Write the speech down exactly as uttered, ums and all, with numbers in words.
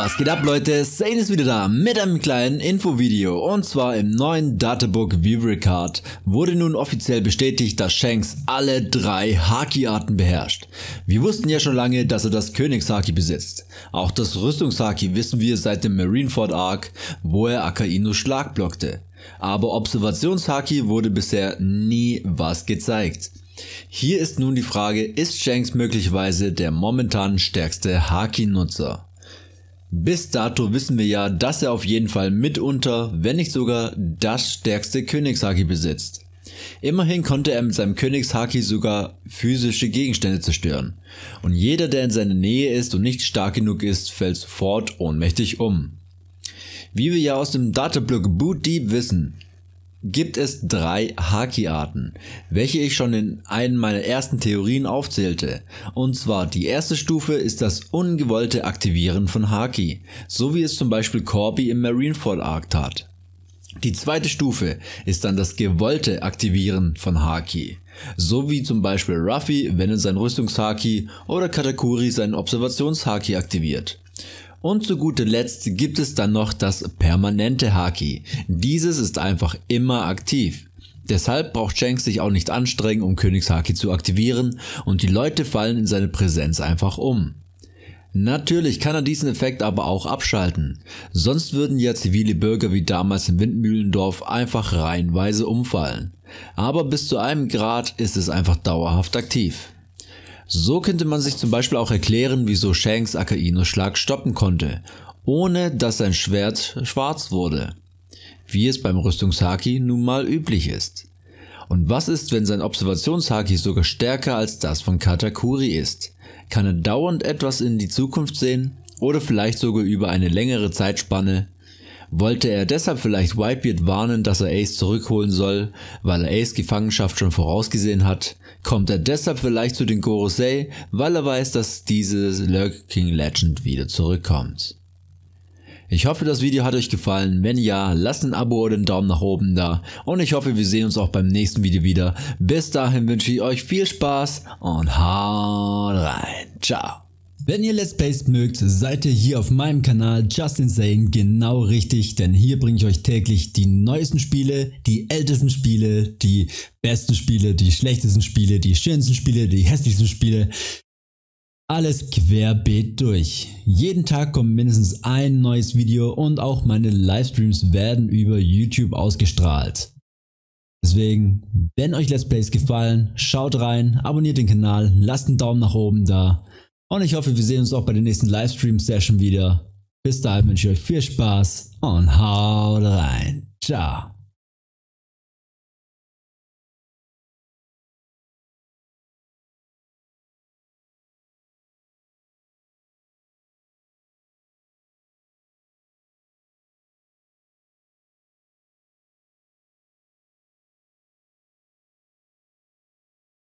Was geht ab, Leute? Zane ist wieder da mit einem kleinen Infovideo, und zwar im neuen Databook Vivre Card wurde nun offiziell bestätigt, dass Shanks alle drei Haki-Arten beherrscht. Wir wussten ja schon lange, dass er das Königshaki besitzt. Auch das Rüstungshaki wissen wir seit dem Marineford Arc, wo er Akainu Schlag blockte. Aber Observationshaki wurde bisher nie was gezeigt. Hier ist nun die Frage, ist Shanks möglicherweise der momentan stärkste Haki-Nutzer? Bis dato wissen wir ja, dass er auf jeden Fall mitunter, wenn nicht sogar das stärkste Königshaki besitzt. Immerhin konnte er mit seinem Königshaki sogar physische Gegenstände zerstören. Und jeder, der in seiner Nähe ist und nicht stark genug ist, fällt sofort ohnmächtig um. Wie wir ja aus dem Datablock Boot Deep wissen, gibt es drei Haki-Arten, welche ich schon in einer meiner ersten Theorien aufzählte. Und zwar die erste Stufe ist das ungewollte Aktivieren von Haki, so wie es zum Beispiel Corby im Marineford Arc tat. Die zweite Stufe ist dann das gewollte Aktivieren von Haki, so wie zum Beispiel Ruffy, wenn er sein Rüstungshaki, oder Katakuri seinen Observationshaki aktiviert. Und zu guter Letzt gibt es dann noch das permanente Haki. Dieses ist einfach immer aktiv. Deshalb braucht Shanks sich auch nicht anstrengen, um Königshaki zu aktivieren, und die Leute fallen in seine Präsenz einfach um. Natürlich kann er diesen Effekt aber auch abschalten, sonst würden ja zivile Bürger wie damals im Windmühlendorf einfach reihenweise umfallen. Aber bis zu einem Grad ist es einfach dauerhaft aktiv. So könnte man sich zum Beispiel auch erklären, wieso Shanks Akainu Schlag stoppen konnte, ohne dass sein Schwert schwarz wurde, wie es beim Rüstungshaki nun mal üblich ist. Und was ist, wenn sein Observationshaki sogar stärker als das von Katakuri ist? Kann er dauernd etwas in die Zukunft sehen oder vielleicht sogar über eine längere Zeitspanne? Wollte er deshalb vielleicht Whitebeard warnen, dass er Ace zurückholen soll, weil er Ace Gefangenschaft schon vorausgesehen hat? Kommt er deshalb vielleicht zu den Gorosei, weil er weiß, dass diese Lurking Legend wieder zurückkommt? Ich hoffe, das Video hat euch gefallen. Wenn ja, lasst ein Abo oder einen Daumen nach oben da, und ich hoffe, wir sehen uns auch beim nächsten Video wieder. Bis dahin wünsche ich euch viel Spaß und haut rein. Ciao. Wenn ihr Let's Plays mögt, seid ihr hier auf meinem Kanal Justin Zane genau richtig, denn hier bringe ich euch täglich die neuesten Spiele, die ältesten Spiele, die besten Spiele, die schlechtesten Spiele, die schönsten Spiele, die hässlichsten Spiele. Alles querbeet durch. Jeden Tag kommt mindestens ein neues Video, und auch meine Livestreams werden über YouTube ausgestrahlt. Deswegen, wenn euch Let's Plays gefallen, schaut rein, abonniert den Kanal, lasst einen Daumen nach oben da. Und ich hoffe, wir sehen uns auch bei der nächsten Livestream-Session wieder. Bis dahin wünsche ich euch viel Spaß und haut rein. Ciao.